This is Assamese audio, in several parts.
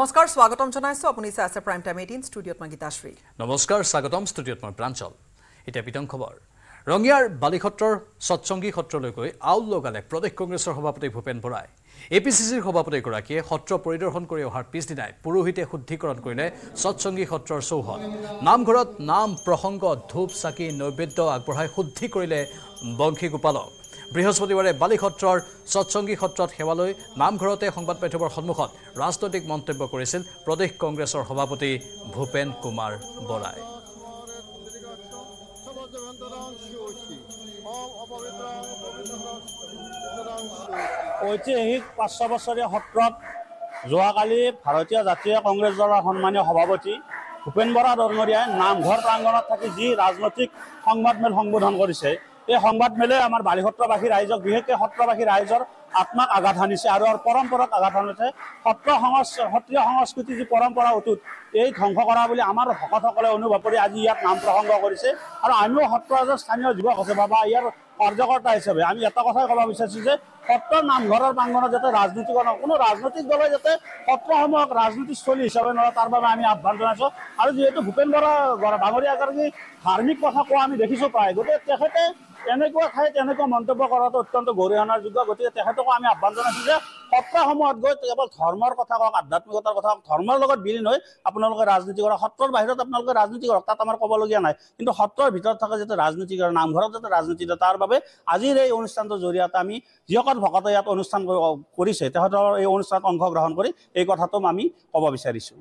নমস্কাৰ স্বাগতম জনাইছো আপুনি চাই আছে প্ৰাইম টাইম 18 ষ্টুডিঅত মই গীতাশ্ৰী নমস্কাৰ স্বাগতম ষ্টুডিঅত মই প্ৰাঞ্চল এটা বিতং খবৰ ৰঙিয়াৰ বালিখত্ৰৰ সৎসংগী সত্ৰলৈ গৈ আউল লগালে প্ৰদেশ কংগ্ৰেছৰ সভাপতি ভূপেন বৰাই এপিসিসিৰ সভাপতি গৰাকীয়ে সত্ৰ পৰিদৰ্শন কৰি অহাৰ পিছদিনাই পুৰোহিতে শুদ্ধিকৰণ কৰিলে সৎসংগী সত্ৰৰ চৌহদ নামঘৰত নাম প্ৰসংগ ধূপ চাকি নৈবেদ্য আগবঢ়াই শুদ্ধি কৰিলে বংশী গোপালক বৃহস্পতিবাৰে বালিখত্ৰৰ সৎসংগী সত্ৰত সেৱালৈ নামঘৰতে সংবাদ মাধ্যমৰ সন্মুখত ৰাজনৈতিক মন্তব্য কৰিছিল প্ৰদেশ কংগ্ৰেছৰ সভাপতি ভূপেন কুমাৰ বৰাই ঐতিহাসিক ৫০০ বছৰীয়া সত্ৰত যোৱাকালি ভাৰতীয় জাতীয় কংগ্ৰেছ দলৰ সন্মানীয় সভাপতি ভূপেন বৰা ডাঙৰীয়াই নামঘৰ প্ৰাংগণত থাকি যি ৰাজনৈতিক সংবাদমেল সম্বোধন কৰিছে এই সংবাদমেলে আমাৰ বালিসত্ৰবাসী ৰাইজক বিশেষকৈ সত্ৰবাসী ৰাইজৰ আত্মাক আঘাত হানিছে আৰু পৰম্পৰাক আঘাত হানিছে সত্ৰীয় সংস্কৃতি যি পৰম্পৰা অটুট এই ধ্বংস কৰা বুলি আমাৰ ভকতসকলে অনুভৱ কৰি আজি ইয়াত নাম প্ৰসংগ কৰিছে আৰু আমিও সত্ৰৰ স্থানীয় যুৱক হিচাপে বা ইয়াৰ কাৰ্যকৰ্তা হিচাপে আমি এটা কথাই ক'ব বিচাৰিছোঁ যে সত্ৰৰ নামঘৰৰ প্ৰাংগণত যাতে ৰাজনীতি কোনো ৰাজনৈতিক দলে যাতে সত্ৰসমূহক ৰাজনীতিস্থলী হিচাপে নলয় তাৰ বাবে আমি আহ্বান জনাইছোঁ আৰু যিহেতু ভূপেন বৰা ডাঙৰীয়া এগৰাকী ধাৰ্মিক কথা কোৱা আমি দেখিছোঁ প্ৰায় গতিকে তেখেতে এনেকুৱা ঠাইত এনেকুৱা মন্তব্য কৰাটো অত্যন্ত গৰিহণাৰ যোগ্য গতিকে তেখেতকো আমি আহ্বান জনাইছোঁ যে সত্ৰসমূহত গৈ কেৱল ধৰ্মৰ কথা কওক আধ্যাত্মিকতাৰ কথা কওক ধৰ্মৰ লগত বিলীন হৈ আপোনালোকে ৰাজনীতি কৰক সত্ৰৰ বাহিৰত আপোনালোকে ৰাজনীতি কৰক তাত আমাৰ ক'বলগীয়া নাই কিন্তু সত্ৰৰ ভিতৰত থকা যাতে ৰাজনীতি কৰে নামঘৰত যাতে ৰাজনীতি কৰে তাৰ বাবে আজিৰ এই অনুষ্ঠানটোৰ জৰিয়তে আমি যিসকল ভকতে ইয়াত অনুষ্ঠান কৰিছে তেখেতৰ এই অনুষ্ঠানত অংশগ্ৰহণ কৰি এই কথাটো আমি ক'ব বিচাৰিছোঁ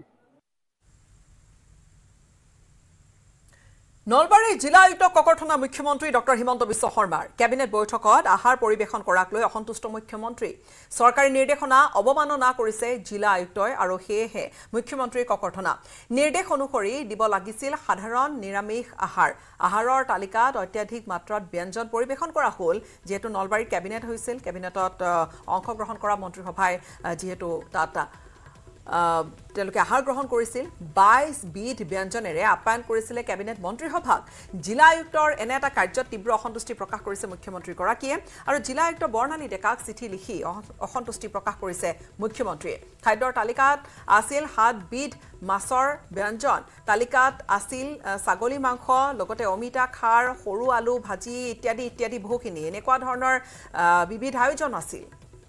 নলবাৰী জিলা আয়ুক্ত ককৰ্থনা মুখ্যমন্ত্ৰী ডক্টৰ হিমন্ত বিশ্ব শৰ্মাৰ কেবিনেট বৈঠকত আহাৰ পৰিবেশন কৰাক লৈ অসন্তুষ্ট মুখ্যমন্ত্ৰী চৰকাৰী নিৰ্দেশনা অৱমাননা কৰিছে জিলা আয়ুক্তই আৰু সেয়েহে মুখ্যমন্ত্ৰীৰ ককৰ্থনা নিৰ্দেশ অনুসৰি দিব লাগিছিল সাধাৰণ নিৰামিষ আহাৰৰ তালিকাত অত্যাধিক মাত্ৰাত ব্যঞ্জন পৰিবেশন কৰা হ'ল যেহেতু নলবাৰীৰ কেবিনেট হৈছিল কেবিনেটত অংশগ্ৰহণ কৰা মন্ত্ৰীসভাই যেহেতু তাত তেওঁলোকে আহাৰ গ্ৰহণ কৰিছিল ২২ বিধ ব্যঞ্জনেৰে আপ্যায়ন কৰিছিলে কেবিনেট মন্ত্ৰীসভাক জিলা আয়ুক্তৰ এনে এটা কাৰ্যত তীব্ৰ অসন্তুষ্টি প্ৰকাশ কৰিছে মুখ্যমন্ত্ৰীগৰাকীয়ে আৰু জিলা আয়ুক্ত বৰ্ণালী ডেকাক চিঠি লিখি অসন্তুষ্টি প্ৰকাশ কৰিছে মুখ্যমন্ত্ৰীয়ে খাদ্যৰ তালিকাত আছিল ৭ বিধ মাছৰ ব্যঞ্জন তালিকাত আছিল ছাগলী মাংস লগতে অমিতা খাৰ সৰু আলু ভাজি ইত্যাদি ইত্যাদি বহুখিনি এনেকুৱা ধৰণৰ বিবিধ আয়োজন আছিল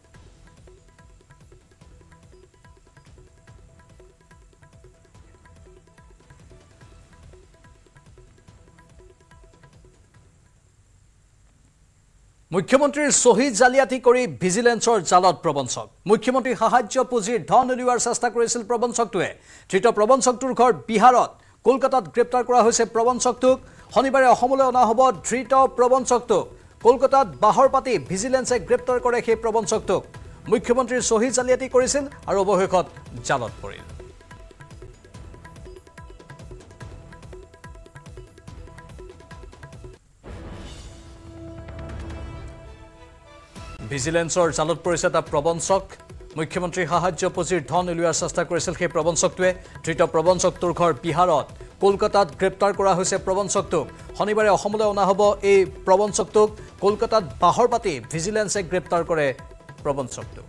মুখ্যমন্ত্ৰীৰ সহি জালিয়াতি কৰি ভিজিলেন্সৰ জালত প্ৰবঞ্চক মুখ্যমন্ত্ৰী সাহায্য পুঁজিৰ ধন উলিওৱাৰ চেষ্টা কৰিছিল প্ৰবঞ্চকটোৱে ধৃত প্ৰবঞ্চকটোৰ ঘৰ বিহাৰত কলকাতাত গ্ৰেপ্তাৰ কৰা হৈছে প্ৰবঞ্চকটোক শনিবাৰে অসমলৈ অনা হ'ব ধৃত প্ৰবঞ্চকটোক কলকাতাত বাহৰ পাতি ভিজিলেন্সে গ্ৰেপ্তাৰ কৰে সেই প্ৰবঞ্চকটোক মুখ্যমন্ত্ৰীৰ সহি জালিয়াতি কৰিছিল আৰু অৱশেষত জালত পৰিল ভিজিলেন্সৰ জালত পৰিছে এটা প্ৰবঞ্চক মুখ্যমন্ত্ৰী সাহায্য পুঁজিৰ ধন উলিওৱাৰ চেষ্টা কৰিছিল সেই প্ৰবঞ্চকটোৱে ধৃত প্ৰবঞ্চকটোৰ ঘৰ বিহাৰত কলকাতাত গ্ৰেপ্তাৰ কৰা হৈছে প্ৰবঞ্চকটোক শনিবাৰে অসমলৈ অনা হ'ব এই প্ৰবঞ্চকটোক কলকাতাত বাহৰ পাতি ভিজিলেন্সে গ্ৰেপ্তাৰ কৰে প্ৰবঞ্চকটোক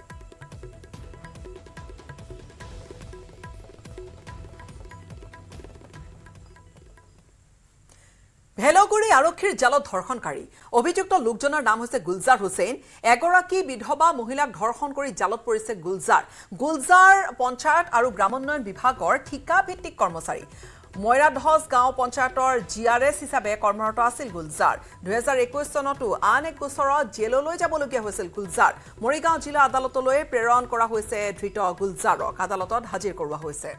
ভেলগুৰি আৰক্ষীৰ জালত ধৰ্ষণকাৰী অভিযুক্ত লোকজনৰ নাম হৈছে গুলজাৰ হুছেইন এগৰাকী বিধৱা মহিলাক ধৰ্ষণ কৰি জালত পৰিছে গুলজাৰ পঞ্চায়ত আৰু গ্ৰামোন্নয়ন বিভাগৰ ঠিকা ভিত্তিক কৰ্মচাৰী ময়ৰাধজ গাঁও পঞ্চায়তৰ জিআৰএছ হিচাপে কৰ্মৰত আছিল গুলজাৰ ২০২১ চনতো আন এক গোচৰত জেললৈ যাবলগীয়া হৈছিল গুলজাৰ মৰিগাঁও জিলা আদালতলৈ প্ৰেৰণ কৰা হৈছে ধৃত গুলজাৰক আদালতত হাজিৰ কৰোৱা হৈছে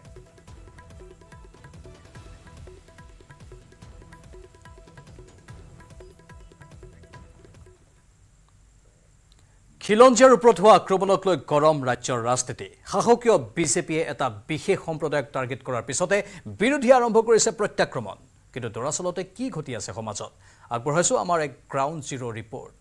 খিলঞ্জীয়াৰ ওপৰত হোৱা আক্ৰমণক লৈ গৰম ৰাজ্যৰ ৰাজনীতি শাসকীয় বিজেপিয়ে এটা বিশেষ সম্প্ৰদায়ক টাৰ্গেট কৰাৰ পিছতে বিৰোধী আৰম্ভ কৰিছে প্ৰত্যাক্ৰমণ কিন্তু দৰাচলতে কি ঘটি আছে সমাজত আগবঢ়াইছো আমাৰ এক গ্ৰাউণ্ড জিৰ' ৰিপৰ্ট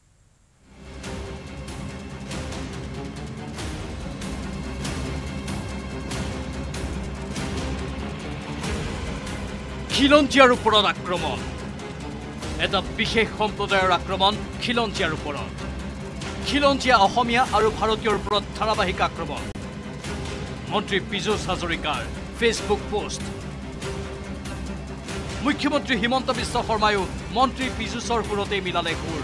খিলঞ্জীয়াৰ ওপৰত আক্ৰমণ এটা বিশেষ সম্প্ৰদায়ৰ আক্ৰমণ খিলঞ্জীয়াৰ ওপৰত খিলঞ্জীয়া অসমীয়া আৰু ভাৰতীয়ৰ ওপৰত ধাৰাবাহিক আক্ৰমণ মন্ত্ৰী পীযুষ হাজৰিকাৰ ফেচবুক পোষ্ট। মুখ্যমন্ত্ৰী হিমন্ত বিশ্ব শৰ্মায়ো মন্ত্ৰী পীযুষৰ সুৰতে মিলালে সুৰ।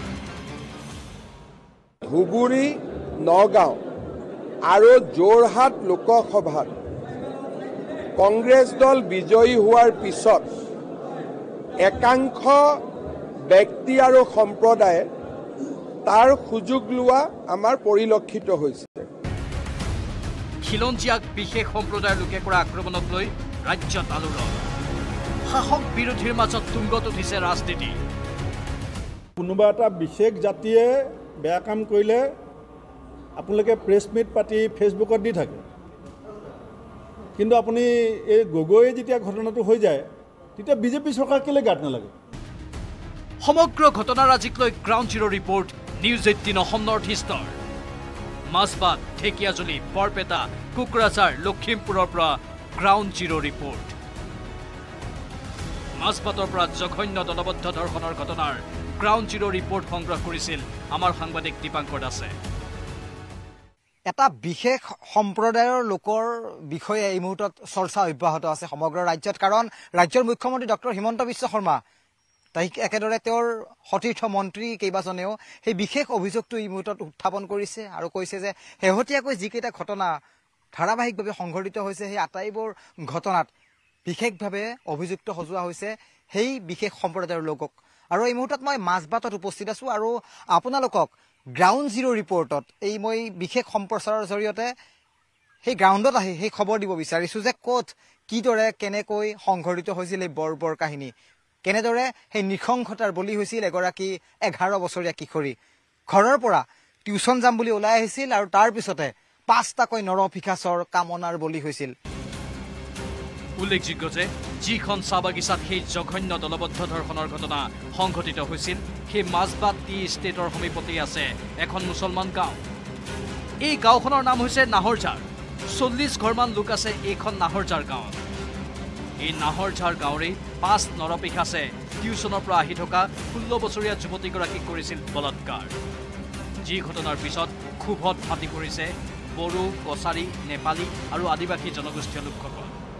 ধুবুৰী, নগাঁও আৰু যোৰহাট লোকসভাত কংগ্ৰেছ দল বিজয়ী হোৱাৰ পিছত একাংশ ব্যক্তি আৰু সম্প্ৰদায়ে তাৰ সুযোগ লোৱা আমাৰ পৰিলক্ষিত হৈছে। খিলঞ্জীয়াক বিশেষ সম্প্ৰদায়ৰ লোকে কৰা আক্ৰমণক লৈ ৰাজ্যত আলোড়ন। শাসক বিৰোধীৰ মাজত তুংগত উঠিছে ৰাজনীতি। কোনোবা এটা বিশেষ জাতিয়ে বেয়া কাম কৰিলে আপোনালোকে প্ৰেছ মিট পাতি ফেচবুকত দি থাকে, কিন্তু আপুনি এই গগৈয়ে যেতিয়া ঘটনাটো হৈ যায় তেতিয়া বিজেপি চৰকাৰ কেলে গাত নালাগে? সমগ্ৰ ঘটনাৰাজিক লৈ ground zero' report news 18 Assam north ইষ্টৰ। মাজবাট, ঢেকিয়াজুলি, বৰপেটা, কোকৰাঝাৰ, লখিমপুৰৰ পৰা গ্ৰাউণ্ড জিৰ' ৰিপৰ্ট। মাজবাটৰ পৰা জঘন্য দলবদ্ধ ধৰ্ষণৰ ঘটনাৰ গ্ৰাউণ্ড জিৰ' ৰিপৰ্ট সংগ্ৰহ কৰিছিল আমাৰ সাংবাদিক দীপাংকৰ দাসে। এটা বিশেষ সম্প্ৰদায়ৰ লোকৰ বিষয়ে এই মুহূৰ্তত চৰ্চা অব্যাহত আছে সমগ্ৰ ৰাজ্যত, কাৰণ ৰাজ্যৰ মুখ্যমন্ত্ৰী ডক্টৰ হিমন্ত বিশ্ব শৰ্মা একেদৰে তেওঁৰ সতীৰ্থ মন্ত্ৰী কেইবাজনেও সেই বিশেষ অভিযোগটো এই মুহূৰ্তত উত্থাপন কৰিছে আৰু কৈছে যে শেহতীয়াকৈ যিকেইটা ঘটনা ধাৰাবাহিকভাৱে সংঘটিত হৈছে সেই আটাইবোৰ ঘটনাত বিশেষভাৱে অভিযুক্ত সজোৱা হৈছে সেই বিশেষ সম্প্ৰদায়ৰ লোকক। আৰু এই মুহূৰ্তত মই মাজবাটত উপস্থিত আছোঁ আৰু আপোনালোকক গ্ৰাউণ্ড জিৰ' ৰিপৰ্টত এই মই বিশেষ সম্প্ৰচাৰৰ জৰিয়তে সেই গ্ৰাউণ্ডত আহি সেই খবৰ দিব বিচাৰিছোঁ যে ক'ত কিদৰে কেনেকৈ সংঘটিত হৈছিল এই বৰ কাহিনী, কেনেদৰে সেই নৃশংসতাৰ বলি হৈছিল এগৰাকী 11 বছৰীয়া কিশোৰী। ঘৰৰ পৰা টিউচন যাম বুলি ওলাই আহিছিল আৰু তাৰ পিছতে 5টাকৈ নৰপিশাচৰ কামনাৰ বলি হৈছিল। উল্লেখযোগ্য যে যিখন চাহ বাগিচাত সেই জঘন্য দলবদ্ধ ধৰ্ষণৰ ঘটনা সংঘটিত হৈছিল সেই মাজবাট টি ষ্টেটৰ সমীপতেই আছে এখন মুছলমান গাঁও। এই গাঁওখনৰ নাম হৈছে নাহৰঝাৰ। 40 ঘৰমান লোক আছে এইখন নাহৰঝাৰ গাঁৱত। এই নাহৰঝাৰ গাঁৱৰে 5 নৰপিশাচে টিউচনৰ পৰা আহি থকা 16 বছৰীয়া যুৱতীগৰাকীক কৰিছিল বলাৎকাৰ। যি ঘটনাৰ পিছত ক্ষোভত ফাটি পৰিছে বড়ো, কছাৰী, নেপালী আৰু আদিবাসী জনগোষ্ঠীয় লোকসকল।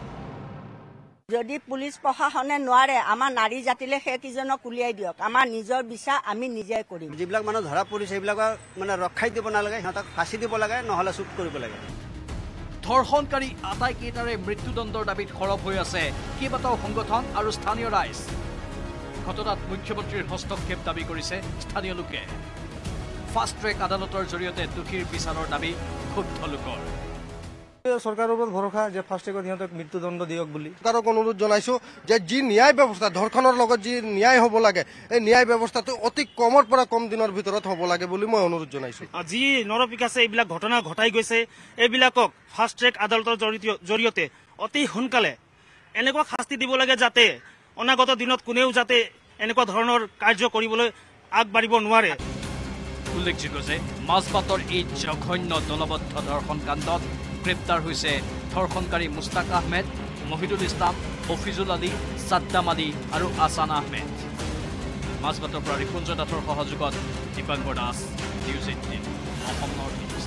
যদি পুলিচ প্ৰশাসনে নোৱাৰে আমাৰ নাৰী জাতিলে সেইকেইজনক উলিয়াই দিয়ক, আমাৰ নিজৰ বিচাৰ আমি নিজে কৰিম। যিবিলাক মানুহ ধৰা পৰিছে সেইবিলাকক মানে ৰক্ষাই দিব নালাগে, সিহঁতক ফাঁচি দিব লাগে, নহ'লে চুপ কৰিব লাগে। ধৰ্ষণকাৰী আটাইকেইটাৰে মৃত্যুদণ্ডৰ দাবীত সৰব হৈ আছে কেইবাটাও সংগঠন আৰু স্থানীয় ৰাইজ। ঘটনাত মুখ্যমন্ত্ৰীৰ হস্তক্ষেপ দাবী কৰিছে স্থানীয় লোকে। ফাষ্ট ট্ৰেক আদালতৰ জৰিয়তে দোষীৰ বিচাৰৰ দাবী ক্ষুব্ধ লোকৰ। চৰকাৰৰ ওপৰত ভৰসা যে ফাষ্ট ট্ৰেকত সিহঁতক মৃত্যুদণ্ড দিয়ক বুলি চৰকাৰক অনুৰোধ জনাইছোঁ যে যি ন্যায় ব্যৱস্থা ধৰ্ষণৰ লগত যি ন্যায় হ'ব লাগে এই ন্যায় ব্যৱস্থাটো অতি কমৰ পৰা কম দিনৰ ভিতৰত হ'ব লাগে বুলি মই অনুৰোধ জনাইছোঁ। যি নৰপিশাচে এইবিলাক ঘটনা ঘটাই গৈছে এইবিলাকক ফাষ্ট ট্ৰেক আদালতৰ জৰিয়তে অতি সোনকালে এনেকুৱা শাস্তি দিব লাগে যাতে অনাগত দিনত কোনেও যাতে এনেকুৱা ধৰণৰ কাৰ্য কৰিবলৈ আগবাঢ়িব নোৱাৰে। উল্লেখযোগ্য যে মাজবাটৰ এই জঘন্য দলবদ্ধ ধৰ্ষণ কাণ্ডত গ্ৰেপ্তাৰ হৈছে ধৰ্ষণকাৰী মুস্তাক আহমেদ, মহিদুল ইছলাম, হফিজুল আলী, ছাদ্দাম আলী আৰু আছান আহমেদ। মাজবাটৰ পৰা ৰিপুঞ্জ দাসৰ সহযোগত Dipankar Das, news 18 Assam north east.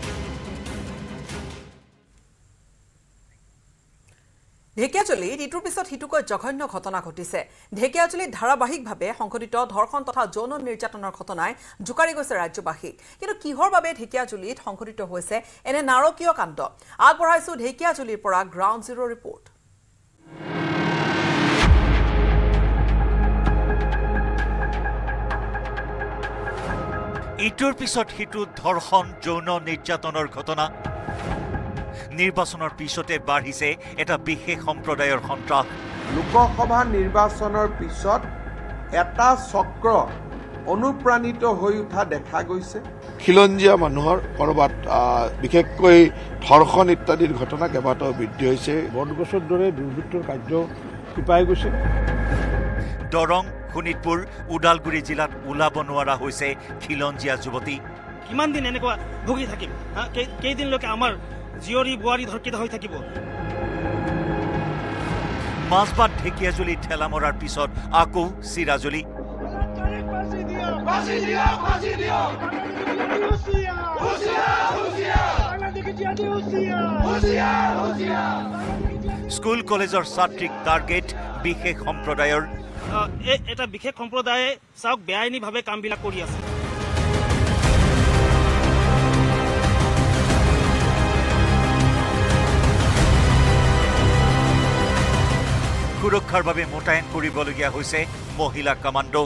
ঢেকিয়াজুলিত ইটোৰ পিছত সিটোকৈ জঘন্য ঘটনা ঘটিছে। ঢেকিয়াজুলিত ধাৰাবাহিকভাৱে সংঘটিত ধৰ্ষণ তথা যৌন নিৰ্যাতনৰ ঘটনাই জোকাৰি গৈছে ৰাজ্যবাসীক। কিন্তু কিহৰ বাবে ঢেকিয়াজুলিত সংঘটিত হৈছে এনে নাৰকীয় কাণ্ড? আগবঢ়াইছোঁ ঢেকিয়াজুলিৰ পৰা গ্ৰাউণ্ড জিৰ' ৰিপৰ্ট। ইটোৰ পিছত সিটো ধৰ্ষণ যৌন নিৰ্যাতনৰ ঘটনা। নিৰ্বাচনৰ পিছতে বাঢ়িছে এটা বিশেষ সম্প্ৰদায়ৰ সন্ত্ৰাস। লোকসভা নিৰ্বাচনৰ পিছত এটা চক্ৰ অনুপ্ৰাণিত হৈ উঠা দেখা গৈছে। খিলঞ্জীয়া মানুহৰ ক'ৰবাত বিশেষকৈ ধৰ্ষণ ইত্যাদিৰ ঘটনা কেইবাটাও বৃদ্ধি হৈছে। বটগছৰ দৰে দুৰ্বৃত্তৰ কাৰ্য শিপাই গৈছে। দৰং, শোণিতপুৰ, ওদালগুৰি জিলাত ওলাব নোৱাৰা হৈছে খিলঞ্জীয়া যুৱতী। কিমান দিন এনেকুৱা ভুগি থাকিম? কেইদিনলৈকে আমাৰ জীয়ৰী বোৱাৰী ধৰ্ষিত হৈ থাকিব? মাজবাট ঢেকিয়াজুলি ঠেলা মৰাৰ পিছত আকৌ চিৰাজুলি। স্কুল কলেজৰ ছাত্ৰীক টাৰ্গেট বিশেষ সম্প্ৰদায়ৰ এটা বিশেষ সম্প্ৰদায়ে চাওক বেআইনীভাৱে কামবিলাক কৰি আছে। সুৰক্ষাৰ বাবে মোতায়েন কৰিবলগীয়া হৈছে মহিলা কমাণ্ডো।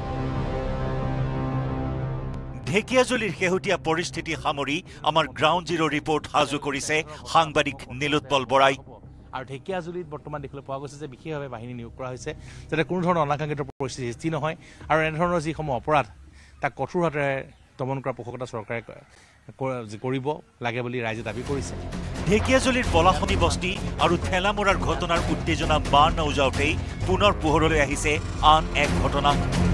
ঢেকিয়াজুলিৰ শেহতীয়া পৰিস্থিতি সামৰি আমাৰ গ্ৰাউণ্ড জিৰ' ৰিপৰ্ট সাজু কৰিছে সাংবাদিক নীলোৎপল বৰাই। আৰু ঢেকিয়াজুলিত বৰ্তমান দেখিবলৈ পোৱা গৈছে যে বিশেষভাৱে বাহিনী নিয়োগ কৰা হৈছে যাতে কোনো ধৰণৰ অনাকাংক্ষিত পৰিস্থিতি সৃষ্টি নহয় আৰু এনেধৰণৰ যিসমূহ অপৰাধ তাক কঠোৰ হাতেৰে দমন কৰা পোষকতা চৰকাৰে কৰিব লাগে বুলি ৰাইজে দাবী কৰিছে। ঢেকিয়াজুলিৰ পলাশনি বস্তি আৰু ঠেলামৰাৰ ঘটনাৰ উত্তেজনা বাৰ নৌজাওঁতেই পুনৰ পোহৰলৈ আহিছে আন এক ঘটনা।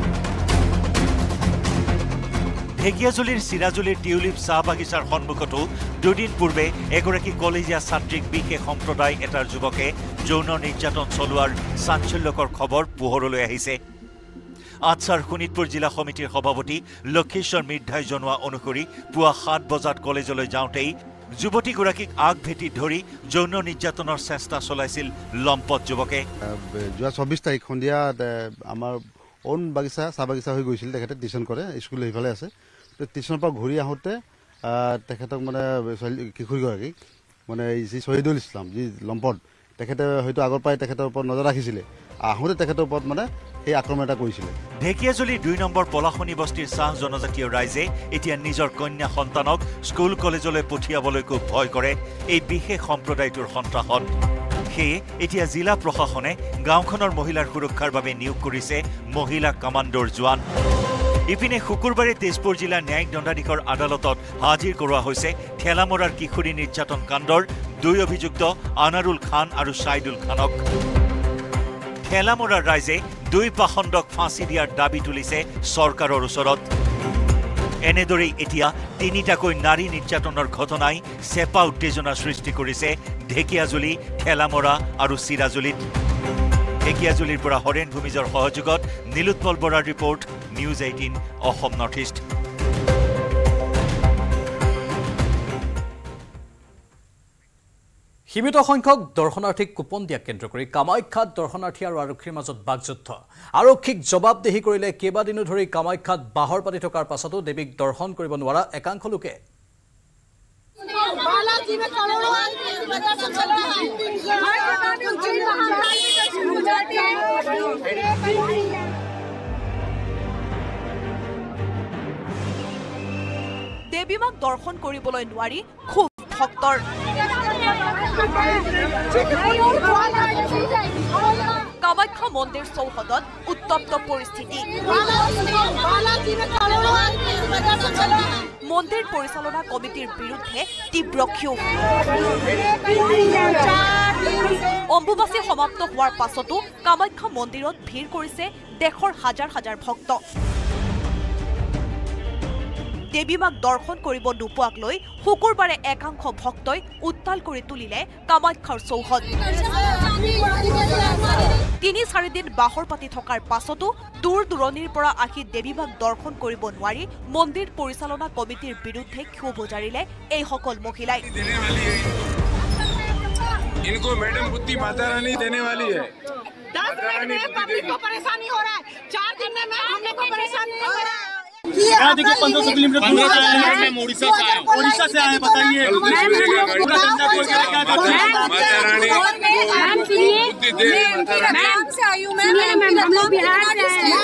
ঢেকিয়াজুলিৰ চিৰাজুলিৰ টিউলিপ চাহ বাগিচাৰ সন্মুখতো দুদিন পূৰ্বে এগৰাকী কলেজীয়া ছাত্ৰীক বিশেষ সম্প্ৰদায় এটাৰ যুৱকে যৌন নিৰ্যাতন চলোৱাৰ চাঞ্চল্যকৰ খবৰ পোহৰলৈ আহিছে। আটছাৰ শোণিতপুৰ জিলা সমিতিৰ সভাপতি লক্ষেশ্বৰ মিৰ্ধাই জনোৱা অনুসৰি পুৱা 7 বজাত কলেজলৈ যাওঁতেই যুৱতীগৰাকীক আগ ভেটি ধৰি যৌন নিৰ্যাতনৰ চেষ্টা চলাইছিল লম্পট যুৱকে। যোৱা 24 তাৰিখ সন্ধিয়া আমাৰ অন বাগিচা চাহ বাগিচা হৈ গৈছিল। তেখেতে টিউশ্যন কৰে, স্কুল সেইফালে আছে। টিউশ্যনৰ পৰা ঘূৰি আহোঁতে তেখেতক মানে কিশোৰীগৰাকীক মানে যি শহীদুল ইছলাম যি লম্পট, তেখেতে হয়তো আগৰ পৰাই তেখেতৰ ওপৰত নজৰ ৰাখিছিলে। আহোঁতে তেখেতৰ ওপৰত মানে সেই আক্ৰমণ এটা কৰিছিলে। ঢেকিয়াজুলি 2 নম্বৰ পলাশনি বস্তিৰ চাহ জনজাতীয় ৰাইজে এতিয়া নিজৰ কন্যা সন্তানক স্কুল কলেজলৈ পঠিয়াবলৈকো ভয় কৰে এই বিশেষ সম্প্ৰদায়টোৰ সন্ত্ৰাসত। সেয়ে এতিয়া জিলা প্ৰশাসনে গাঁওখনৰ মহিলাৰ সুৰক্ষাৰ বাবে নিয়োগ কৰিছে মহিলা কমাণ্ডোৰ জোৱান। ইপিনে শুকুৰবাৰে তেজপুৰ জিলা ন্যায়িক দণ্ডাধীশৰ আদালতত হাজিৰ কৰোৱা হৈছে ঠেলামৰাৰ কিশোৰী নিৰ্যাতন কাণ্ডৰ 2 অভিযুক্ত আনাৰুল খান আৰু ছাইদুল খানক। ঠেলামৰাৰ ৰাইজে 2 পাখণ্ডক ফাঁচি দিয়াৰ দাবী তুলিছে চৰকাৰৰ ওচৰত। এনেদৰেই এতিয়া 3টাকৈ নাৰী নিৰ্যাতনৰ ঘটনাই চেপা উত্তেজনাৰ সৃষ্টি কৰিছে ঢেকিয়াজুলি, ঠেলামৰা আৰু চিৰাজুলিত। ঢেকিয়াজুলিৰ পৰা হৰেণ ভূমিজৰ সহযোগত নীলোৎপল বৰাৰ report, news 18 Assam north east. সীমিত সংখ্যক দৰ্শনাৰ্থীক কুপন দিয়াক কেন্দ্ৰ কৰি কামাখ্যাত দৰ্শনাৰ্থী আৰু আৰক্ষীৰ মাজত বাকযুদ্ধ। আৰক্ষীক জবাবদিহি কৰিলে কেইবাদিনো ধৰি কামাখ্যাত বাহৰ পাতি থকাৰ পাছতো দেৱীক দৰ্শন কৰিব নোৱাৰা একাংশ লোকে। দেৱী মাক দৰ্শন কৰিবলৈ নোৱাৰি খুব ভক্তৰ। কামাখ্যা মন্দিৰ চৌহদত উত্তপ্ত পৰিস্থিতি। মন্দিৰ পৰিচালনা কমিটিৰ বিৰুদ্ধে তীব্ৰ ক্ষোভ। অম্বুবাচী সমাপ্ত হোৱাৰ পাছতো কামাখ্যা মন্দিৰত ভিৰ কৰিছে দেশৰ হাজাৰ হাজাৰ ভক্ত। দেৱী মাক দৰ্শন কৰিব নোপোৱাক লৈ শুকুৰবাৰে একাংশ ভক্তই উত্তাল কৰি তুলিলে কামাখ্যাৰ চৌহদ। 3-4 দিন বাহৰ পাতি থকাৰ পাছতো দূৰ দূৰণিৰ পৰা আহি দেৱী মাক দৰ্শন কৰিব নোৱাৰি মন্দিৰ পৰিচালনা কমিটিৰ বিৰুদ্ধে ক্ষোভ উজাৰিলে এইসকল মহিলাই। इनको मैडम बुद्धि माता रानी देने वाली है। 10 मिनट में पब्लिक को परेशानी हो रहा है, 4 दिन में हमने को परेशानी हो रहा है। यहाँ देखिए 1500 किलोमीटर दूर से आए हैं, उड़ीसा से आए, बताइए माता रानी बुद्धि दे। हम लोग बिहार से आए हैं,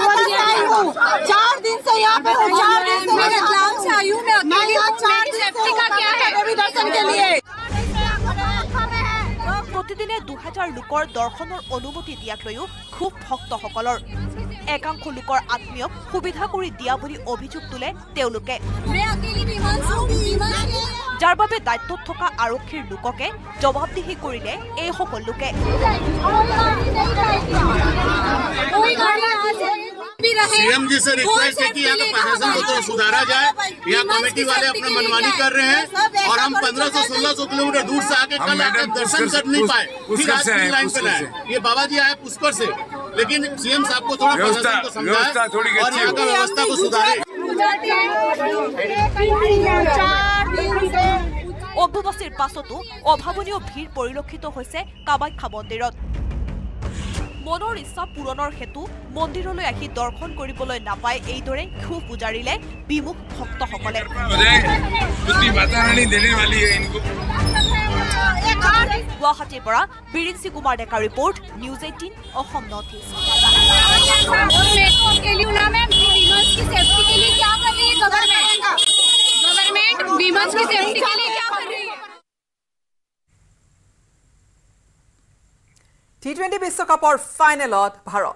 4 दिन से यहाँ पे हूँ, 4 दिन से मैं गाँव से आई हूँ। मैं यहाँ 4 सेफ्टी का क्या है देवी दर्शन के लिए। প্ৰতিদিনে 2000 লোকৰ দৰ্শনৰ অনুমতি দিয়াক লৈও খুব ভক্তসকলৰ। একাংশ লোকৰ আত্মীয়ক সুবিধা কৰি দিয়া বুলি অভিযোগ তোলে তেওঁলোকে। যাৰ বাবে দায়িত্বত থকা আৰক্ষীৰ লোককে জবাবদিহি কৰিলে এইসকল লোকে। सीएम जी से रिक्वेस्ट है कि यहाँ का प्रशासन को तो सुधारा जाए। यहाँ कमेटी वाले अपना मनमानी कर रहे हैं और हम 1500-1600 किलोमीटर दूर से आके कल आकर दर्शन कर नहीं पाए, फिर आज की लाइन पे लाए। ये बाबा जी आए पुष्कर से, लेकिन सीएम साहब को थोड़ा प्रशासन को समझाए और यहाँ का व्यवस्था को सुधारे। অম্বুবাচীৰ পাছতো অভাৱনীয় ভিৰ পৰিলক্ষিত হৈছে কামাখ্যা মন্দিৰত। মনৰ ইচ্ছা পূৰণৰ হেতু মন্দিৰলৈ আহি দৰ্শন কৰিবলৈ নাপাই এইদৰে ক্ষোভ উজাৰিলে বিমুখ ভক্তসকলে। গুৱাহাটীৰ পৰা Biranchi Kumar Deka report, news 18 Assam north east. T20 বিশ্বকাপৰ ফাইনেলত ভাৰত।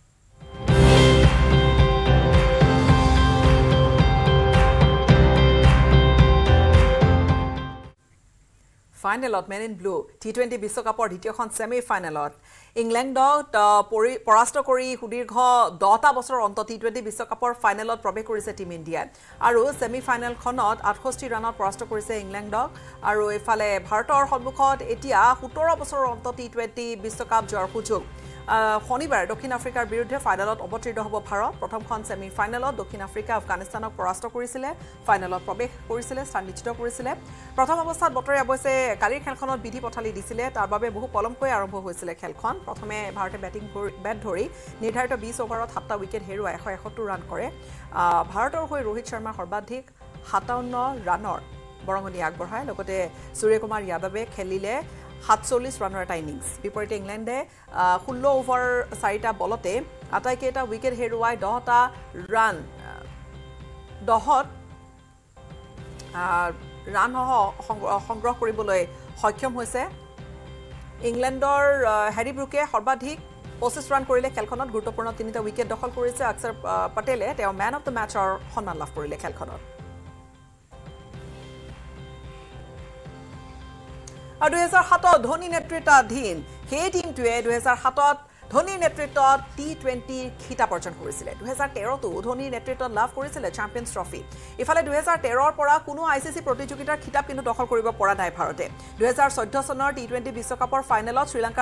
ফাইনেলত মেন ইন ব্লু T20 বিশ্বকাপৰ দ্বিতীয়খন ছেমি ফাইনেলত ইংলেণ্ডক পৰাস্ত কৰি সুদীৰ্ঘ 10টা বছৰৰ অন্ত T20 বিশ্বকাপৰ ফাইনেলত প্ৰৱেশ কৰিছে টিম ইণ্ডিয়াই আৰু ছেমি ফাইনেলখনত 68 ৰানত পৰাস্ত কৰিছে ইংলেণ্ডক আৰু এফালে ভাৰতৰ সন্মুখত এতিয়া 17 বছৰৰ অন্ত T20 বিশ্বকাপ জয়ৰ সুযোগ। শনিবাৰে দক্ষিণ আফ্ৰিকাৰ বিৰুদ্ধে ফাইনেলত অৱতীৰ্ণ হ'ব ভাৰত। প্ৰথমখন ছেমি ফাইনেলত দক্ষিণ আফ্ৰিকা আফগানিস্তানক পৰাস্ত কৰিছিলে, ফাইনেলত প্ৰৱেশ কৰিছিলে, স্থান নিশ্চিত কৰিছিলে। প্ৰথম অৱস্থাত বতৰে অৱশ্যে কালিৰ খেলখনত বিধি পথালি দিছিলে, তাৰ বাবে বহু পলমকৈ আৰম্ভ হৈছিলে খেলখন। প্ৰথমে ভাৰতে বেট ধৰি নিৰ্ধাৰিত 20 অভাৰত 7টা উইকেট হেৰুৱাই 171 ৰান কৰে। ভাৰতৰ হৈ ৰোহিত শৰ্মা সৰ্বাধিক 57 ৰানৰ বৰঙণি আগবঢ়ায়, লগতে সূৰ্যকুমাৰ যাদৱে খেলিলে 47 ৰানৰ এটা ইনিংছ। বিপৰীতে ইংলেণ্ডে 16 অভাৰ 4টা বলতে আটাইকেইটা উইকেট হেৰুৱাই 10টা ৰান 10ত ৰান সংগ্ৰহ কৰিবলৈ সক্ষম হৈছে। ইংলেণ্ডৰ হেৰি ব্ৰুকে সৰ্বাধিক 25 ৰান কৰিলে খেলখনত। গুৰুত্বপূৰ্ণ 3টা উইকেট দখল কৰিছে। অক্ষৰ পটেলে তেওঁ মেন অফ দ্য মেচৰ সন্মান লাভ কৰিলে খেলখনত। আৰু 2007ত ধোনী নেতৃত্বাধীন সেই টিমটোৱে 2007ত ধোনীৰ নেতৃত্বত T20 খিতাপ অৰ্জন কৰিছিলে। 2013তো ধোনীৰ নেতৃত্বত লাভ কৰিছিলে চেম্পিয়নছ ট্ৰফি। ইফালে 2013ৰ পৰা কোনো ICC প্ৰতিযোগিতাৰ খিতাপ কিন্তু দখল কৰিব পৰা নাই ভাৰতে। 2014 চনৰ T20 বিশ্বকাপৰ ফাইনেলত শ্ৰীলংকাৰ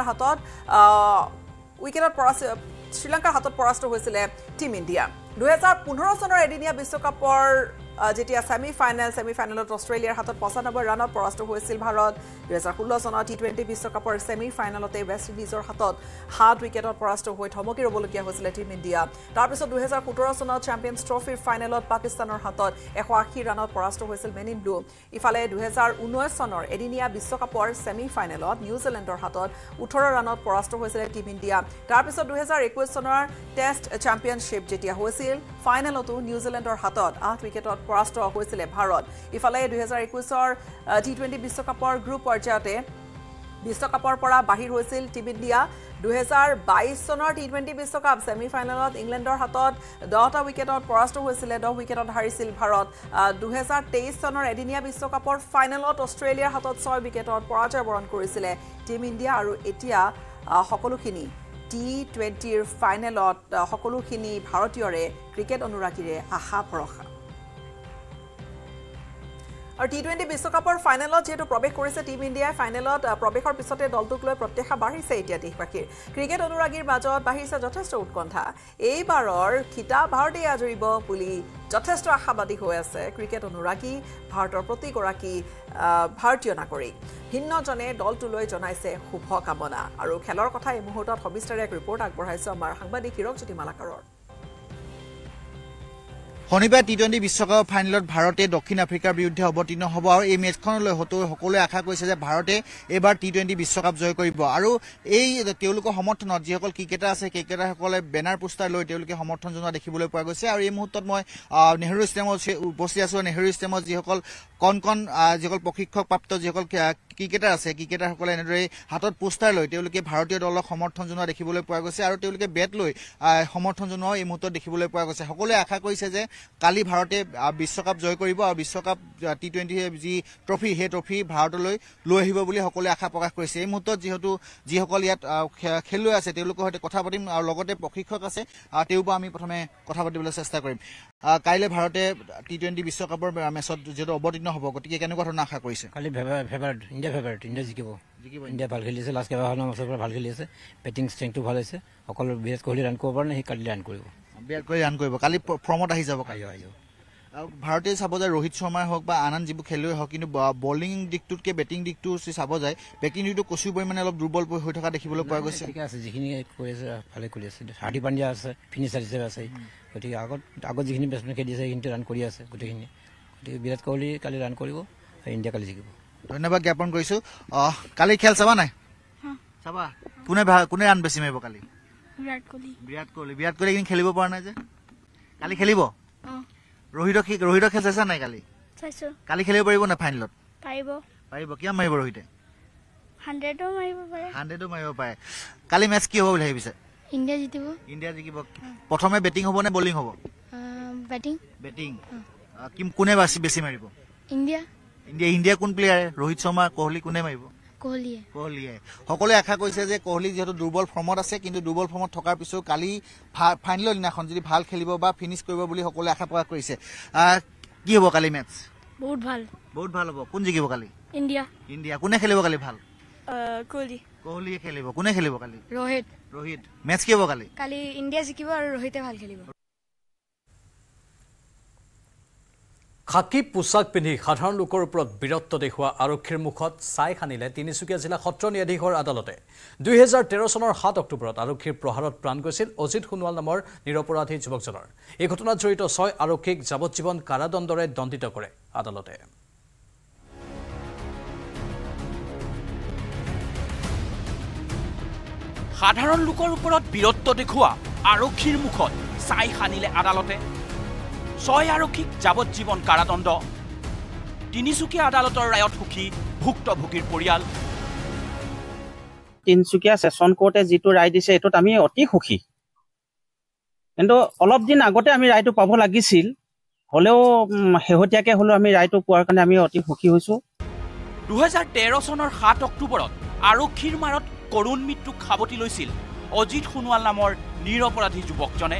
হাতত পৰাস্ত হৈছিলে টিম ইণ্ডিয়া। 2015 চনৰ এদিনীয়া বিশ্বকাপৰ যেতিয়া ছেমি ফাইনেলত অষ্ট্ৰেলিয়াৰ হাতত 95 ৰানত পৰাস্ত হৈছিল ভাৰত। 2016 চনৰ T20 বিশ্বকাপৰ ছেমি ফাইনেলতে ৱেষ্ট ইণ্ডিজৰ হাতত 7 উইকেটত পৰাস্ত হৈ থমকি ৰ'বলগীয়া হৈছিলে টিম ইণ্ডিয়া। তাৰপিছত 2017 চনত চেম্পিয়নছ ট্ৰফিৰ ফাইনেলত পাকিস্তানৰ হাতত 180 ৰানত পৰাস্ত হৈছিল মেন ইন ব্লু। ইফালে 2019 চনৰ এদিনীয়া বিশ্বকাপৰ ছেমি ফাইনেলত নিউজিলেণ্ডৰ হাতত 18 ৰানত পৰাস্ত হৈছিলে টিম ইণ্ডিয়া। তাৰপিছত 2021 চনৰ টেষ্ট চেম্পিয়নশ্বিপ যেতিয়া হৈছিল, ফাইনেলতো নিউজিলেণ্ডৰ হাতত 8 উইকেটত পৰাস্ত হৈছিলে ভাৰত। ইফালে 2021ৰ T20 বিশ্বকাপৰ গ্ৰুপ পৰ্যায়তে বিশ্বকাপৰ পৰা বাহিৰ হৈছিল টিম ইণ্ডিয়া। 2022 চনৰ T20 বিশ্বকাপ ছেমি ফাইনেলত ইংলেণ্ডৰ হাতত 10টা উইকেটত পৰাস্ত হৈছিলে, 10 উইকেটত হাৰিছিল ভাৰত। 2023 চনৰ এদিনীয়া বিশ্বকাপৰ ফাইনেলত অষ্ট্ৰেলিয়াৰ হাতত 6 উইকেটত পৰাজয় বৰণ কৰিছিলে টিম ইণ্ডিয়া। আৰু এতিয়া সকলোখিনি T20ৰ ফাইনেলত সকলোখিনি ভাৰতীয়ৰে ক্ৰিকেট অনুৰাগীৰে আশা ভৰসা। আৰু T20 বিশ্বকাপৰ ফাইনেলত যেহেতু প্ৰৱেশ কৰিছে টিম ইণ্ডিয়াই, ফাইনেলত প্ৰৱেশৰ পিছতে দলটোক লৈ প্ৰত্যাশা বাঢ়িছে এতিয়া দেশবাসীৰ। ক্ৰিকেট অনুৰাগীৰ মাজত বাঢ়িছে যথেষ্ট উৎকণ্ঠা। এইবাৰৰ খিতাপ ভাৰতেই আজৰিব বুলি যথেষ্ট আশাবাদী হৈ আছে ক্ৰিকেট অনুৰাগী, ভাৰতৰ প্ৰতিগৰাকী ভাৰতীয় নাগৰিক। ভিন্নজনে দলটোলৈ জনাইছে শুভকামনা। আৰু খেলৰ কথা এই মুহূৰ্তত সবিস্তাৰে এক ৰিপৰ্ট আগবঢ়াইছে আমাৰ সাংবাদিক হিৰকজ্যোতি মালাকাৰৰ। শনিবাৰে T20 বিশ্বকাপ ফাইনেলত ভাৰতে দক্ষিণ আফ্ৰিকাৰ বিৰুদ্ধে অৱতীৰ্ণ হ'ব আৰু এই মেচখনলৈ সকলোৱে আশা কৰিছে যে ভাৰতে এইবাৰ T20 বিশ্বকাপ জয় কৰিব। আৰু এই তেওঁলোকৰ সমৰ্থনত যিসকল ক্ৰিকেটাৰ আছে, ক্ৰিকেটাৰসকলে বেনাৰ পোষ্টাৰ লৈ তেওঁলোকে সমৰ্থন জনোৱা দেখিবলৈ পোৱা গৈছে। আৰু এই মুহূৰ্তত মই নেহৰু ষ্টেডিয়ামত উপস্থিত আছোঁ। নেহৰু ষ্টেডিয়ামত যিসকল যিসকল প্ৰশিক্ষকপ্ৰাপ্ত যিসকল ক্ৰিকেটাৰ আছে, ক্ৰিকেটাৰসকলে এনেদৰে হাতত পোষ্টাৰ লৈ তেওঁলোকে ভাৰতীয় দলক সমৰ্থন জনোৱা দেখিবলৈ পোৱা গৈছে আৰু তেওঁলোকে বেট লৈ সমৰ্থন জনোৱা এই মুহূৰ্তত দেখিবলৈ পোৱা গৈছে। সকলোৱে আশা কৰিছে যে কালি ভাৰতে বিশ্বকাপ জয় কৰিব আৰু বিশ্বকাপ T20 যি ট্ৰফি, সেই ট্ৰফি ভাৰতলৈ লৈ আহিব বুলি সকলোৱে আশা প্ৰকাশ কৰিছে। এই মুহূৰ্তত যিসকল ইয়াত খেলুৱৈ আছে তেওঁলোকৰ সৈতে কথা পাতিম আৰু লগতে প্ৰশিক্ষক আছে তেওঁৰপৰা আমি প্ৰথমে কথা পাতিবলৈ চেষ্টা কৰিম। কাইলৈ ভাৰতে T20 বিশ্বকাপৰ মেচত যিহেতু অৱতীৰ্ণ হ'ব, গতিকে কেনেকুৱা ধৰণৰ আশা কৰিছে? কালি ইণ্ডিয়া জিকিব। ইণ্ডিয়া ভাল খেলি আছে, লাষ্ট কেইবাখনৰ মেচৰ পৰা ভাল খেলি আছে, বেটিং ষ্ট্ৰেংথটো ভাল হৈছে। অকল বিৰাট কোহলি ৰান কৰিব পৰা নাই, সি কালি ৰান কৰিব। বিৰাট কোহলি ৰান কৰিব, কালি ফৰ্মত আহি যাব। ভাৰতে চাব যায় ৰোহিত শৰ্মাই হওক বা আন যিবোৰ খেলুৱৈ হওক, কিন্তু বলিং দিশটোতকৈ বেটিং দিশটো চাব যায় বেটিং দিশটো কিছু পৰিমাণে অলপ দুৰ্বল হৈ থকা দেখিবলৈ পোৱা গৈছে। ঠিক আছে, যিখিনি কৰি আছে ভালে কৰি আছে। হাৰ্দিক পাণ্ডিয়া আছে, ফিনিচাৰ হিচাপে আছে, গতিকে আগত যিখিনি বেটছমেন খেলি আছে সেইখিনিতে ৰান কৰি আছে গোটেইখিনি। গতিকে বিৰাট কোহলি কালি ৰান কৰিব, ইণ্ডিয়া কালি জিকিব। ধন্যবাদ জ্ঞাপন কৰিছোঁ। কালি খেল চাবা নাই? চাবা। কোনে ৰান বেছি মাৰিব কালি? বিৰাট কোহলি এইখিনি খেলিব পৰা নাই যে, কালি খেলিব। ৰোহিতৰ খেল চাইছা নাই কালি? চাইছো। কালি খেলিব পাৰিব নাই ফাইনেলত? পাৰিব। কিমান মাৰিব ৰোহিতে? 100ও মাৰিব পাৰে। কালি মেচ কি হ'ব বুলি ভাবিছে? ইণ্ডিয়া জিকিব। প্ৰথমে বেটিং হ'ব নে বলিং হ'ব? বেটিং। কোনে বেছি মাৰিব? ইণ্ডিয়া কোন প্লেয়াৰে? ৰোহিত শৰ্মা, কোহলি কোনে মাৰিব? কোহলিয়ে। সকলোৱে আশা কৰিছে যে কোহলি যিহেতু দুৰ্বল ফৰ্মত আছে, কিন্তু দুৰ্বল ফৰ্মত থকাৰ পিছতো কালি ফাইনেলৰ দিনাখন যদি ভাল খেলিব বা ফিনিছ কৰিব বুলি সকলোৱে আশা প্ৰকাশ কৰিছে। কি হ'ব কালি মেচ? বহুত ভাল হ'ব। কোন জিকিব কালি? ইণ্ডিয়া। কোনে খেলিব কালি ভাল? কোহলিয়ে খেলিব। কোনে খেলিব কালি? ৰোহিত। মেচ কি হ'ব কালি? ইণ্ডিয়া জিকিব আৰু ৰোহিতে ভাল খেলিব। খাকী পোছাক পিন্ধি সাধাৰণ লোকৰ ওপৰত বীৰত্ব দেখুওৱা আৰক্ষীৰ মুখত ছাই সানিলে তিনিচুকীয়া জিলা সত্ৰ ন্যায়াধীশৰ আদালতে। 2013 চনৰ 7 অক্টোবৰত আৰক্ষীৰ প্ৰহাৰত প্ৰাণ গৈছিল অজিত সোণোৱাল নামৰ নিৰপৰাধী যুৱকজনৰ। এই ঘটনাত জড়িত 6 আৰক্ষীক যাৱজ্জীৱন কাৰাদণ্ডৰে দণ্ডিত কৰে আদালতে। সাধাৰণ লোকৰ ওপৰত বীৰত্ব দেখুওৱা আৰক্ষীৰ মুখত ছাই সানিলে আদালতে। 6 আৰক্ষীক যাৱজ্জীৱন কাৰাদণ্ড। তিনিচুকীয়া আদালতৰ ৰায়ত সুখী ভুক্তভোগীৰ পৰিয়াল। তিনিচুকীয়া ছেছন কোৰ্টে যিটো ৰায় দিছে এইটোত আমি অতি সুখী, কিন্তু অলপ দিন আগতে আমি ৰায়টো পাব লাগিছিল, হ'লেও শেহতীয়াকৈ হ'লেও আমি ৰায়টো পোৱাৰ কাৰণে আমি অতি সুখী হৈছোঁ। 2013 চনৰ 7 অক্টোবৰত আৰক্ষীৰ মাৰত কৰুণ মৃত্যুক সাৱটি লৈছিল অজিত সোণোৱাল নামৰ নিৰপৰাধী যুৱকজনে।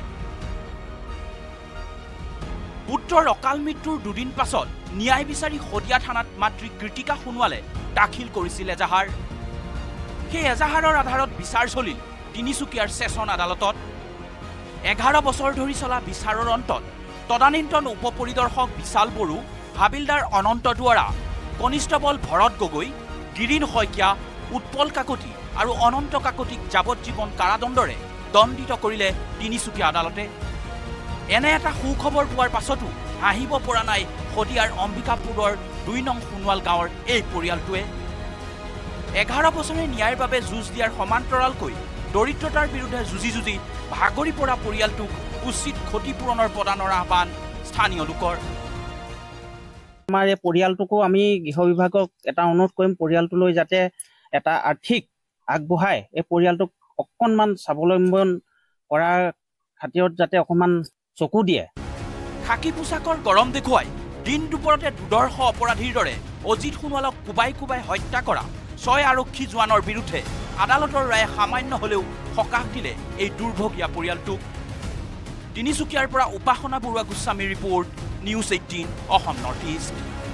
পুত্ৰৰ অকাল মৃত্যুৰ দুদিন পাছত ন্যায় বিচাৰি শদিয়া থানাত মাতৃ কৃতিকা সোণোৱালে দাখিল কৰিছিল এজাহাৰ। সেই এজাহাৰৰ আধাৰত বিচাৰ চলিল তিনিচুকীয়াৰ ছেছন আদালতত। 11 বছৰ ধৰি চলা বিচাৰৰ অন্তত তদানীন্তন উপ পৰিদৰ্শক বিশাল বড়ো, হাবিলদাৰ অনন্ত দুৱাৰা, কনিষ্টবল ভৰত গগৈ, গিৰীণ শইকীয়া, উৎপল কাকতি আৰু অনন্ত কাকতিক যাৱজ্জীৱন কাৰাদণ্ডৰে দণ্ডিত কৰিলে তিনিচুকীয়া আদালতে। এনে এটা সুখবৰ পোৱাৰ পাছতো হাঁহিব পৰা নাই শদিয়াৰ অম্বিকাপুৰৰ 2 নং সোণোৱাল গাঁৱৰ এই পৰিয়ালটোৱে। 11 বছৰে ন্যায়ৰ বাবে যুঁজ দিয়াৰ সমান্তৰালকৈ দৰিদ্ৰতাৰ বিৰুদ্ধে যুঁজি ভাগৰি পৰা পৰিয়ালটোক উচিত ক্ষতিপূৰণৰ প্ৰদানৰ আহ্বান স্থানীয় লোকৰ। আমাৰ এই পৰিয়ালটোকো আমি গৃহ বিভাগক এটা অনুৰোধ কৰিম, পৰিয়ালটোলৈ যাতে এটা আৰ্থিক আগবঢ়াই এই পৰিয়ালটোক অকণমান স্বাৱলম্বন কৰাৰ খাতিৰত যাতে অকণমান চকু দিয়ে। খাকী পোছাকৰ গৰম দেখুৱাই দিন দুপৰতে দুৰ্ধৰ্ষ অপৰাধীৰ দৰে অজিত সোণোৱালক কোবাই হত্যা কৰা 6 আৰক্ষী জোৱানৰ বিৰুদ্ধে আদালতৰ ৰায়ে সামান্য হ'লেও সকাহ দিলে এই দুৰ্ভগীয়া পৰিয়ালটোক। তিনিচুকীয়াৰ পৰা উপাসনা বৰুৱা গোস্বামীৰ report, news 18 Assam north east.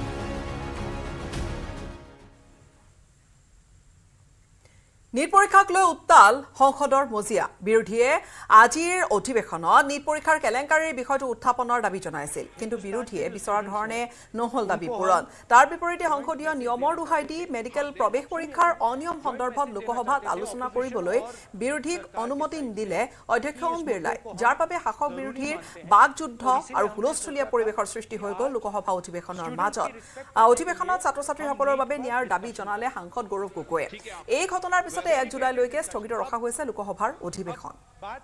NEET পৰীক্ষাক লৈ উত্তাল সংসদৰ মজিয়া। বিৰোধীয়ে আজিৰ অধিৱেশনত নীট পৰীক্ষাৰ কেলেংকাৰীৰ বিষয়টো উত্থাপনৰ দাবী জনাইছিল, কিন্তু বিৰোধীয়ে বিচৰা ধৰণে নহ'ল দাবী পূৰণ। তাৰ বিপৰীতে সংসদীয় নিয়মৰ দোহাই দি মেডিকেল প্ৰৱেশ পৰীক্ষাৰ অনিয়ম সন্দৰ্ভত লোকসভাত আলোচনা কৰিবলৈ বিৰোধীক অনুমতি নিদিলে অধ্যক্ষ ওম বিৰলাই, যাৰ বাবে শাসক বিৰোধীৰ বাকযুদ্ধ আৰু হুলস্থুলীয়া পৰিৱেশৰ সৃষ্টি হৈ গ'ল লোকসভা অধিৱেশনৰ মাজত। অধিৱেশনত ছাত্ৰ ছাত্ৰীসকলৰ বাবে ন্যায়ৰ দাবী জনালে সাংসদ গৌৰৱ গগৈয়ে। এই ঘটনাৰ পিছত 1 জুলাইলৈকে স্থগিত ৰখা হৈছে লোকসভাৰ অধিৱেশন।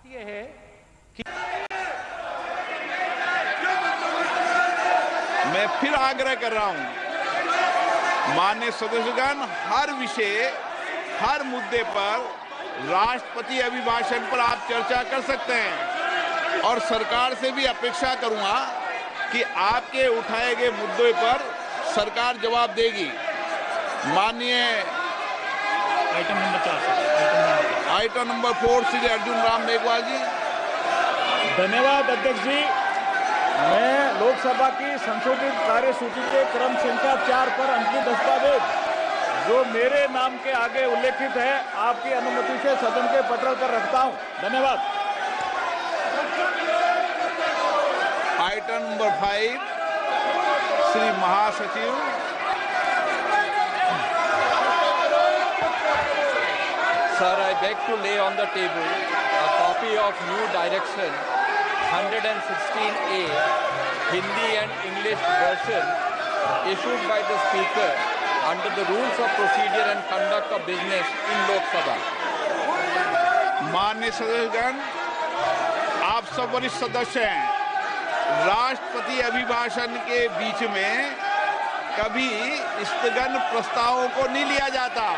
मैं फिर आग्रह कर रहा हूं, माननीय सदस्यगण, हर विषय हर मुद्दे पर राष्ट्रपति अभिभाषण पर आप चर्चा कर सकते हैं, और सरकार से भी अपेक्षा करूंगा कि आपके उठाए गए मुद्दों पर सरकार जवाब देगी। माननीय आइटम नंबर 4 श्री अर्जुन राम मेघवाल जी। धन्यवाद अध्यक्ष जी। मैं लोकसभा की संशोधित कार्यसूची के क्रम संख्या 4 पर अंतिम दस्तावेज जो मेरे नाम के आगे उल्लेखित है, आपकी अनुमति से सदन के पटल पर रखता हूं। धन्यवाद। आइटम नंबर 5 श्री महासचिव Sir, I beg to lay on the table a copy of new direction 116A, Hindi and English version issued by the Speaker under the rules of procedure and conduct of business in Lok Sabha. माननीय सदस्यगण, आप सब वरिष्ठ सदस्य हैं। राष्ट्रपति अभिभाषण के बीच में कभी स्थगन प्रस्तावों को नहीं लिया जाता।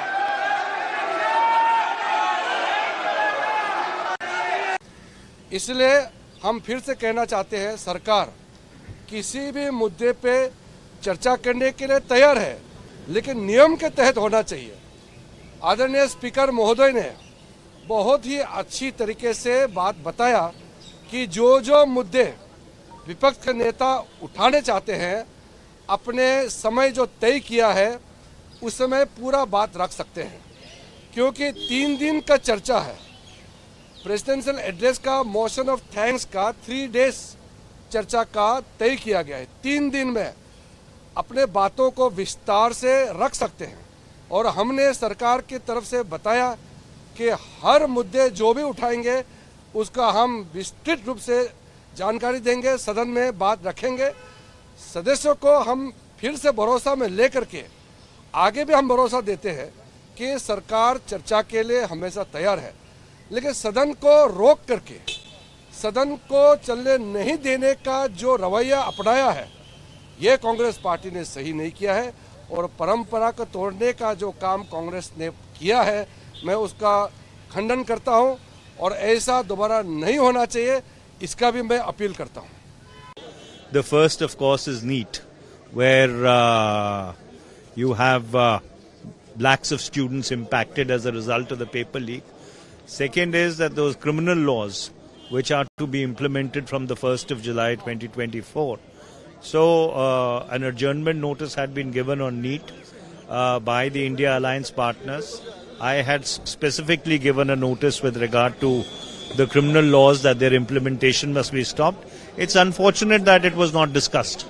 इसलिए हम फिर से कहना चाहते हैं, सरकार किसी भी मुद्दे पे चर्चा करने के लिए तैयार है, लेकिन नियम के तहत होना चाहिए। आदरणीय स्पीकर महोदय ने बहुत ही अच्छी तरीके से बात बताया कि जो मुद्दे विपक्ष के नेता उठाने चाहते हैं, अपने समय जो तय किया है उस समय पूरा बात रख सकते हैं, क्योंकि 3 दिन का चर्चा है। प्रेसिडेंशियल एड्रेस का मोशन ऑफ थैंक्स का 3 डेज चर्चा का तय किया गया है। 3 दिन में अपने बातों को विस्तार से रख सकते हैं और हमने सरकार की तरफ से बताया कि हर मुद्दे जो भी उठाएंगे उसका हम विस्तृत रूप से जानकारी देंगे, सदन में बात रखेंगे। सदस्यों को हम फिर से भरोसा में लेकर के आगे भी हम भरोसा देते हैं कि सरकार चर्चा के लिए हमेशा तैयार है, लेकिन सदन को रोक करके सदन को चलने नहीं देने का जो रवैया अपनाया है, ये कांग्रेस पार्टी ने सही नहीं किया है और परंपरा को तोड़ने का जो काम कांग्रेस ने किया है, मैं उसका खंडन करता हूं और ऐसा दोबारा नहीं होना चाहिए, इसका भी मैं अपील करता हूं। The first, of course, is NEET, where you have lakhs of students impacted as a result of the paper leak. Second is that those criminal laws which are to be implemented from the 1st of July 2024. So an adjournment notice had been given on NEET by the India Alliance partners. I had specifically given a notice with regard to the criminal laws that their implementation must be stopped. It's unfortunate that it was not discussed.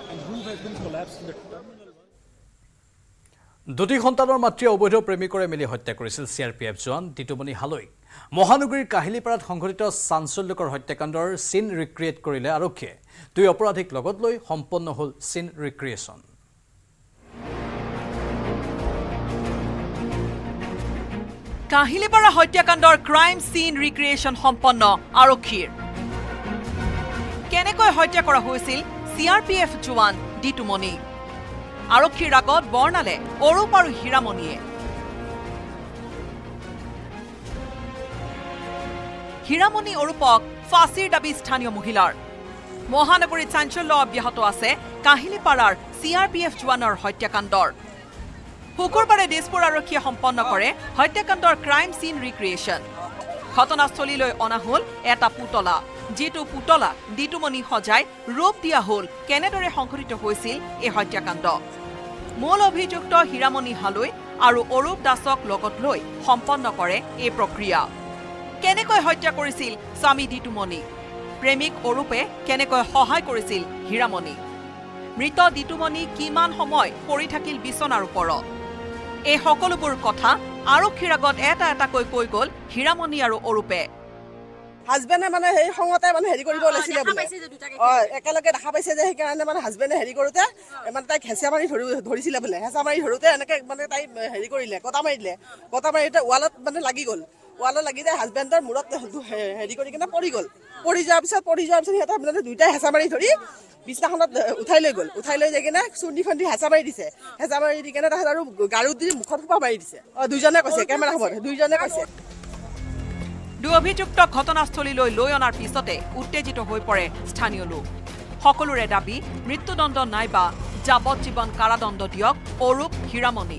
দুটি সন্তানৰ মাতৃয়ে অবৈধ প্ৰেমিকৰে মিলি হত্যা কৰিছিল CRPF জোৱান দিতুমণি হালৈ। মহানগৰীৰ কাহিলীপাৰাত সংঘটিত চাঞ্চল্যকৰ হত্যাকাণ্ডৰ চিন ৰিক্ৰিয়েট কৰিলে আৰক্ষীয়ে। 2 অপৰাধীক লগত লৈ সম্পন্ন হ'ল চিন ৰিক্ৰিয়েশ্যন। কাহিলীপাৰা হত্যাকাণ্ডৰ ক্ৰাইম চিন ৰিক্ৰিয়েশ্যন সম্পন্ন আৰক্ষীৰ। কেনেকৈ হত্যা কৰা হৈছিল CRPF জোৱান দিতুমণি? আৰক্ষীৰ আগত বৰ্ণালে অৰূপ আৰু হীৰামণিয়ে। হীৰামণি অৰূপক ফাঁচীৰ দাবী স্থানীয় মহিলাৰ। মহানগৰীত চাঞ্চল্য অব্যাহত আছে কাহিলীপাৰাৰ CRPF জোৱানৰ হত্যাকাণ্ডৰ। শুকুৰবাৰে দিছপুৰ আৰক্ষীয়ে সম্পন্ন কৰে হত্যাকাণ্ডৰ ক্ৰাইম চিন ৰিক্ৰিয়েশ্যন। ঘটনাস্থলীলৈ অনা হ'ল এটা পুতলা, যিটো পুতলাক দিতুমণি সজাই ৰূপ দিয়া হ'ল কেনেদৰে সংঘটিত হৈছিল এই হত্যাকাণ্ড। মূল অভিযুক্ত হীৰামণি হালৈ আৰু অৰূপ দাসক লগত লৈ সম্পন্ন কৰে এই প্ৰক্ৰিয়া। কেনেকৈ হত্যা কৰিছিল স্বামী দিতুমণি? প্ৰেমিক অৰূপে কেনেকৈ সহায় কৰিছিল হীৰামণি? মৃত দিতুমণি কিমান সময় পৰি থাকিল বিচনাৰ ওপৰত? এই সকলোবোৰ কথা আৰক্ষীৰ আগত এটা এটাকৈ কৈ গ'ল হীৰামণি আৰু অৰূপে। হাজবেণ্ডে মানে সেই খঙতে মানে হেৰি কৰিব ওলাইছিলে বোলে। একেলগে দেখা পাইছে যে সেইকাৰণে মানে হাজবেণ্ডে হেৰি কৰোঁতে মানে তাইক হেঁচা মাৰি ধৰিছিলে বোলে। হেঁচা মাৰি ধৰোঁতে এনেকৈ মানে তাই হেৰি কৰিলে, কটা মাৰি দিলে। কটা মাৰি ৱালত মানে লাগি গ'ল। ৱালত লাগি যায় হাজবেণ্ডৰ মূৰত হেৰি কৰি কিনে পৰি গ'ল। পৰি যোৱাৰ পিছত সিহঁতে মানে দুইটাই হেঁচা মাৰি ধৰি বিছনাখনত উঠাই লৈ গ'ল। উঠাই লৈ যাই কিনে চুৰ্ণিখন দি হেঁচা মাৰি দিছে। হেঁচা মাৰি দি কিনে তাৰপিছত আৰু গাৰু দি মুখত সোপা মাৰি দিছে। দুইজনে কৈছে, কেমেৰা সময়ত দুইজনে কৈছে। 2 অভিযুক্ত ঘটনাস্থলীলৈ লৈ অনাৰ পিছতে উত্তেজিত হৈ পৰে স্থানীয় লোক। সকলোৰে দাবী মৃত্যুদণ্ড নাইবা যাৱজ্জীৱন কাৰাদণ্ড দিয়ক অৰূপ হীৰামণি।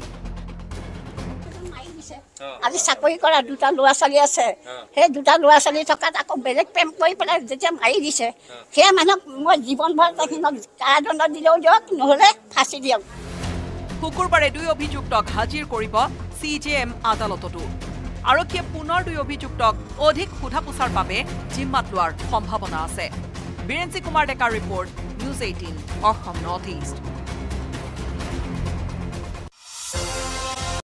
আজি চাকৰি কৰা 2টা ল'ৰা ছোৱালী আছে, সেই 2টা ল'ৰা ছোৱালী থকাত আকৌ বেলেগ প্ৰেম কৰি পেলাই যেতিয়া মাৰি দিছে, সেই মানুহক মই জীৱনভৰ তেখেতক কাৰাদণ্ড দিলেও দিয়ক, নহ'লে ফাঁচি দিয়ক। শুকুৰবাৰে 2 অভিযুক্তক হাজিৰ কৰিব CJM আদালততো। আৰক্ষীয়ে পুনৰ 2 অভিযুক্তক অধিক সোধা পোছাৰ বাবে জিম্মাত লোৱাৰ সম্ভাৱনা আছে। বীৰেঞ্চি কুমাৰ ডেকাৰ report, news 18 Assam north east.